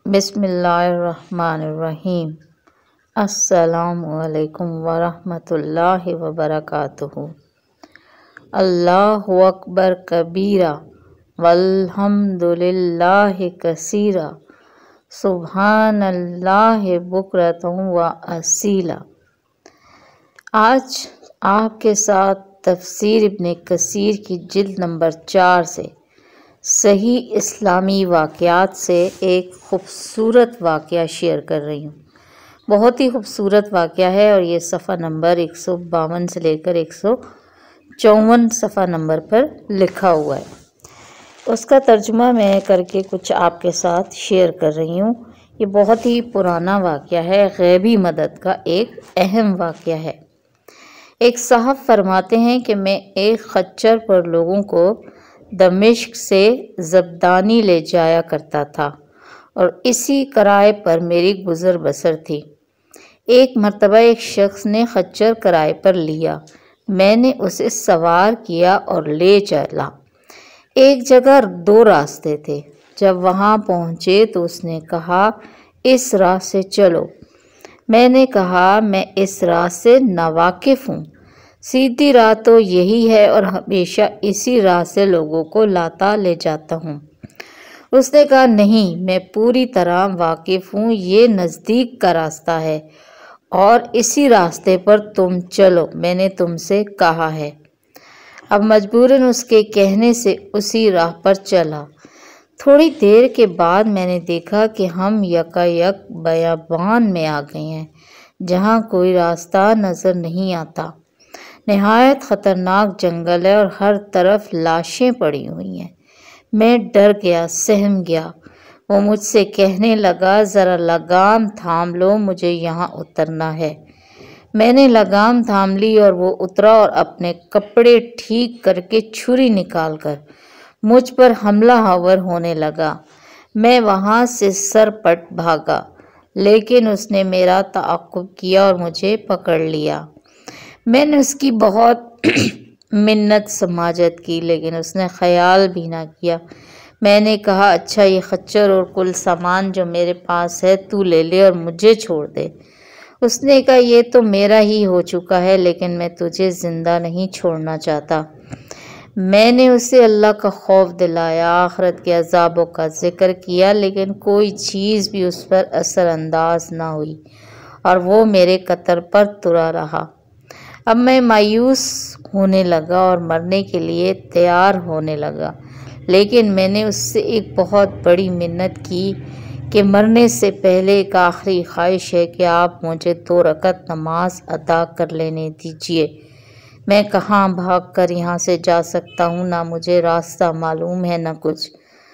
बिस्मिल्लाहिर्रहमानिर्रहीम। अस्सलामुअलैकुम वरहमतुल्लाहि वबरकातुहू। अल्लाहु अकबर कबीरा वल्हम्दुलिल्लाहि कसीरा सुब्हानल्लाहि बुकरतन व असीला। आज आपके साथ तफसीर इब्न कसीर की जिल्द नंबर 4 से सही इस्लामी वाक़यात से एक ख़ूबसूरत वाक़या शेयर कर रही हूँ। बहुत ही खूबसूरत वाक़या है और ये सफ़ा नंबर 152 से लेकर 154 सफ़ा नंबर पर लिखा हुआ है। उसका तर्जुमा मैं करके कुछ आपके साथ शेयर कर रही हूँ। ये बहुत ही पुराना वाक़या है, ग़ैबी मदद का एक अहम वाक़या है। एक साहब फरमाते हैं कि मैं एक खच्चर पर लोगों को दमिश्क से ज़ब्दानी ले जाया करता था और इसी किराए पर मेरी गुज़र बसर थी। एक मर्तबा एक शख्स ने खच्चर किराए पर लिया। मैंने उसे सवार किया और ले चला। एक जगह 2 रास्ते थे। जब वहाँ पहुँचे तो उसने कहा, इस राह से चलो। मैंने कहा, मैं इस राह से नावाकिफ़ हूँ। सीधी राह तो यही है और हमेशा इसी राह से लोगों को लाता ले जाता हूँ। उसने कहा, नहीं, मैं पूरी तरह वाकिफ़ हूँ। ये नज़दीक का रास्ता है और इसी रास्ते पर तुम चलो, मैंने तुमसे कहा है। अब मजबूरन उसके कहने से उसी राह पर चला। थोड़ी देर के बाद मैंने देखा कि हम यकायक बयाबान में आ गए हैं जहाँ कोई रास्ता नज़र नहीं आता। नहायत ख़तरनाक जंगल है और हर तरफ लाशें पड़ी हुई हैं। मैं डर गया, सहम गया। वो मुझसे कहने लगा, ज़रा लगाम थाम लो, मुझे यहाँ उतरना है। मैंने लगाम थाम ली और वो उतरा और अपने कपड़े ठीक करके छुरी निकालकर मुझ पर हमला आवर होने लगा। मैं वहाँ से सरपट भागा, लेकिन उसने मेरा ताक़ुब किया और मुझे पकड़ लिया। मैंने उसकी बहुत मिन्नत समाजत की, लेकिन उसने ख्याल भी ना किया। मैंने कहा, अच्छा, ये खच्चर और कुल सामान जो मेरे पास है तू ले ले और मुझे छोड़ दे। उसने कहा, ये तो मेरा ही हो चुका है, लेकिन मैं तुझे ज़िंदा नहीं छोड़ना चाहता। मैंने उसे अल्लाह का खौफ दिलाया, आखिरत के अज़ाबों का जिक्र किया, लेकिन कोई चीज़ भी उस पर असरअंदाज ना हुई और वो मेरे कतर पर तुरा रहा। अब मैं मायूस होने लगा और मरने के लिए तैयार होने लगा, लेकिन मैंने उससे एक बहुत बड़ी मिन्नत की कि मरने से पहले एक आखिरी ख्वाहिश है कि आप मुझे 2 रकत नमाज अदा कर लेने दीजिए। मैं कहाँ भाग कर यहाँ से जा सकता हूँ, ना मुझे रास्ता मालूम है ना कुछ।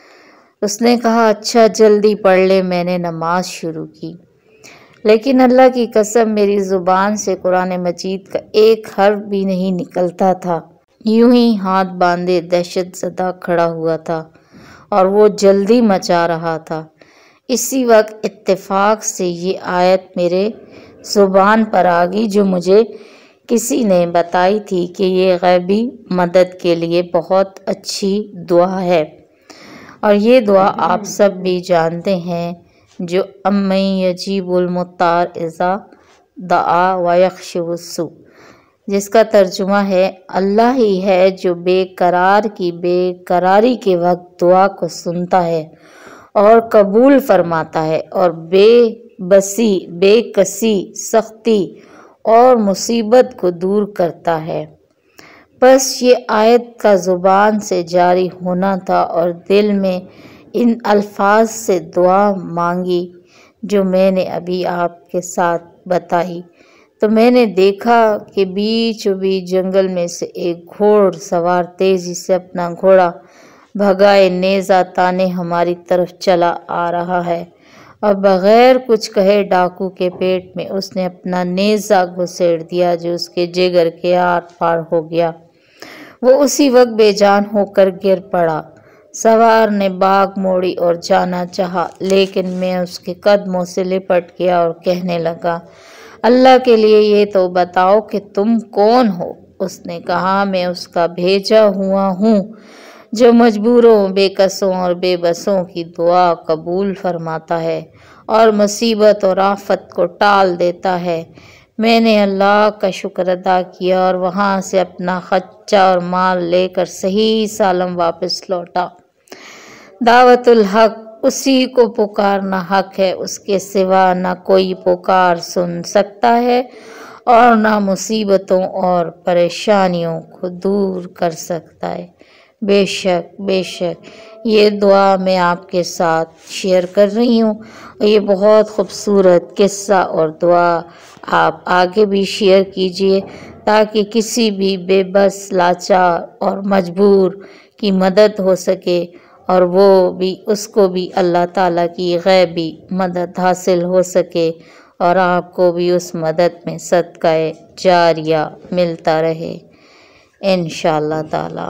उसने कहा, अच्छा, जल्दी पढ़ ले। मैंने नमाज शुरू की, लेकिन अल्लाह की कसम मेरी ज़ुबान से कुरान मजीद का एक हर्फ भी नहीं निकलता था। यूं ही हाथ बांधे दहशत ज़दा खड़ा हुआ था और वो जल्दी मचा रहा था। इसी वक्त इत्तेफाक से ये आयत मेरे ज़ुबान पर आ गई जो मुझे किसी ने बताई थी कि ये ग़ैबी मदद के लिए बहुत अच्छी दुआ है और ये दुआ आप सब भी जानते हैं, जो अम्मई यजीबुल मुत्तार इज़ा दआ व यख्शिवुस्सू, जिसका तर्जुमा है, अल्लाह ही है जो बेकरार की बेकरारी के वक्त दुआ को सुनता है और कबूल फरमाता है और बेबसी, बेकसी, सख्ती और मुसीबत को दूर करता है। बस ये आयत का ज़ुबान से जारी होना था और दिल में इन अल्फाज से दुआ मांगी जो मैंने अभी आपके साथ बताई, तो मैंने देखा कि बीचों बीच जंगल में से एक घोड़ सवार तेज़ी से अपना घोड़ा भगाए नेज़ा ताने हमारी तरफ चला आ रहा है और बग़ैर कुछ कहे डाकू के पेट में उसने अपना नेज़ा घुसेड़ दिया, जो उसके जिगर के आर पार हो गया। वो उसी वक्त बेजान होकर गिर पड़ा। सवार ने बाग मोड़ी और जाना चाहा, लेकिन मैं उसके कदमों से लिपट गया और कहने लगा, अल्लाह के लिए ये तो बताओ कि तुम कौन हो। उसने कहा, मैं उसका भेजा हुआ हूँ جو مجبوروں، بےکسوں اور بے بسوں کی دعا قبول فرماتا ہے اور مصیبت اور آفت کو ٹال دیتا ہے۔ میں نے اللہ کا شکر ادا کیا اور وہاں سے اپنا خچہ اور مال لے کر صحیح سالم واپس لوٹا۔ دعوت الحق، اسی کو پکارنا حق ہے، اس کے سوا نہ کوئی پکار سن سکتا ہے اور نہ مصیبتوں اور پریشانیوں کو دور کر سکتا ہے۔ بے شک یہ دعا میں آپ کے ساتھ شیئر کر رہی ہوں، اور یہ بہت خوبصورت قصہ اور دعا آپ آگے بھی شیئر کیجئے تاکہ کسی بھی بے بس، لاچار اور مجبور کی مدد ہو سکے، اور وہ بھی، اس کو بھی اللہ تعالیٰ کی غیبی مدد حاصل ہو سکے، اور آپ کو بھی اس مدد میں صدقہ جاریہ ملتا رہے انشاءاللہ تعالیٰ۔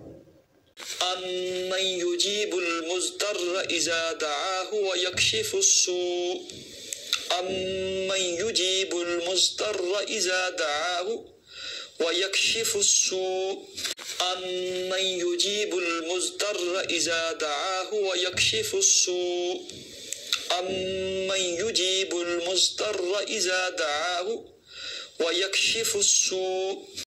أَمَّن يُجِيبُ الْمُضْطَرَّ إِذَا دَعَاهُ وَيَكْشِفُ السُّوءَ أَمَّن يُجِيبُ الْمُضْطَرَّ إِذَا دَعَاهُ وَيَكْشِفُ السُّوءَ أَمَّن يُجِيبُ الْمُضْطَرَّ إِذَا دَعَاهُ وَيَكْشِفُ السُّوءَ أَمَّن يُجِيبُ الْمُضْطَرَّ إِذَا دَعَاهُ وَيَكْشِفُ السُّوءَ